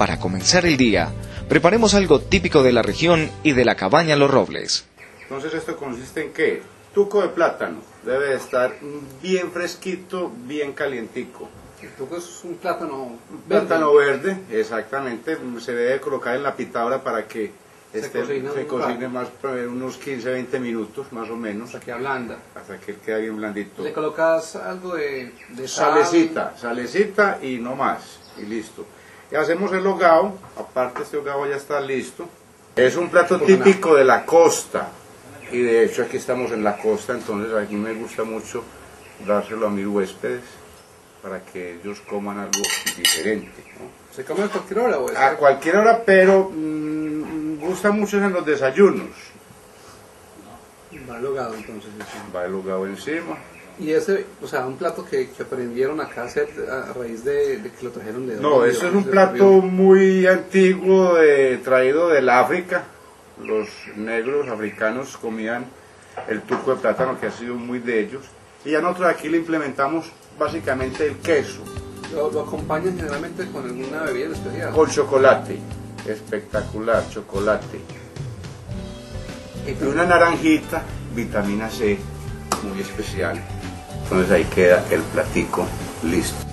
para comenzar el día, preparemos algo típico de la región y de la cabaña Los Robles. Entonces esto consiste en ¿qué? Tuco de plátano, debe de estar bien fresquito, bien calientico. El tuco es un plátano verde. Plátano verde, exactamente, se debe colocar en la pitadora para que se cocine más, unos 15-20 minutos más o menos. Hasta que ablanda. Hasta que quede bien blandito. Le colocas algo de sal. Salecita y no más, y listo. Y hacemos el hogao, aparte este hogao ya está listo. Es un plato típico de la costa, y de hecho aquí estamos en la costa, entonces aquí me gusta mucho dárselo a mis huéspedes para que ellos coman algo diferente, ¿no? ¿Se come a cualquier hora o es? A cualquier hora, pero gusta mucho en los desayunos. Va el hogao entonces. Va el hogao encima. Y ese, o sea, un plato que aprendieron acá a hacer a raíz de que lo trajeron de... No, eso es un plato muy antiguo, traído del África. Los negros africanos comían el tuco de plátano, que ha sido muy de ellos. Y a nosotros aquí le implementamos básicamente el queso. ¿Lo acompañan generalmente con alguna bebida en especial? Con chocolate, espectacular, chocolate. Y una naranjita, vitamina C, muy especial. Entonces ahí queda el platico listo.